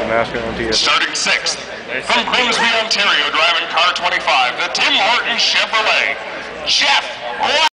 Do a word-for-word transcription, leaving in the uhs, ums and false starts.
the NASCAR on T S N. Starting sixth, from Grimsby, Ontario, driving car twenty-five, the Tim Hortons Chevrolet, Jeff